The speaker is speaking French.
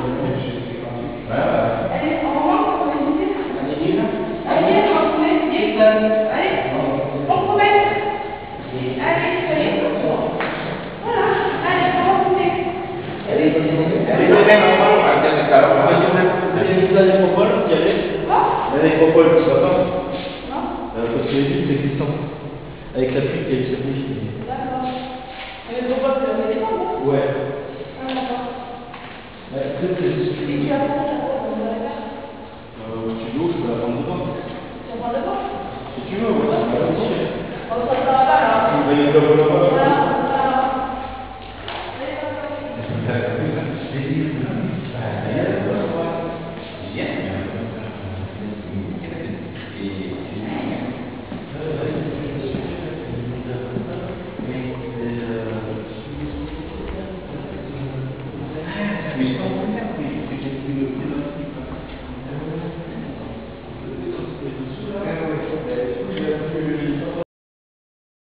Allez, on remonte, on va visiter. Allez, on va trouver. Allez, on promène. Allez, voilà. Allez, on va trouver. La nécropole, qui allait. La nécropole, tu vas pas? Non. Parce que les villes, c'est existant. Avec la pluie, il y a eu cette nuit. D'accord. La nécropole, c'est la maison, non? Ouais. Ah, d'accord. Peut-être que c'est Et tu vas prendre la porte, on va la faire. studio, je peux la prendre devant. Tu vas prendre la porte? Si tu veux, ouais, c'est pas gentil. On ne s'en va pas, là. Il va y avoir le là-bas. Voilà, on va. Oui.